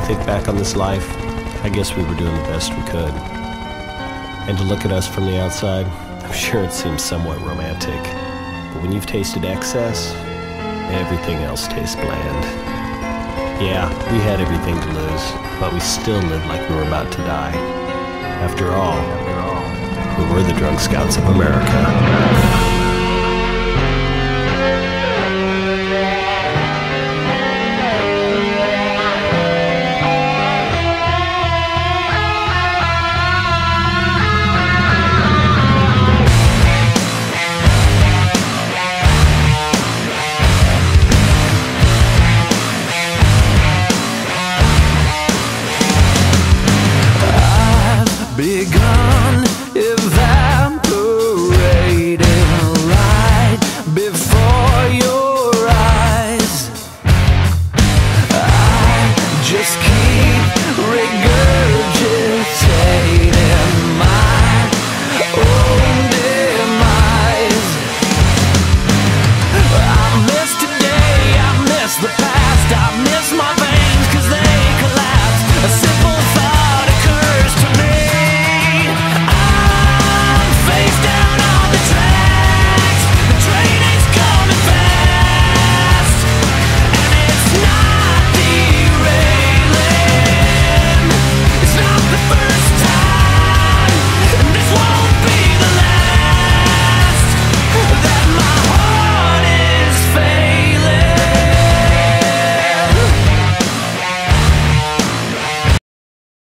think back on this life, I guess we were doing the best we could. And to look at us from the outside, I'm sure it seems somewhat romantic. But when you've tasted excess, everything else tastes bland. Yeah, we had everything to lose, but we still lived like we were about to die. After all, we were the Drunk Scouts of America.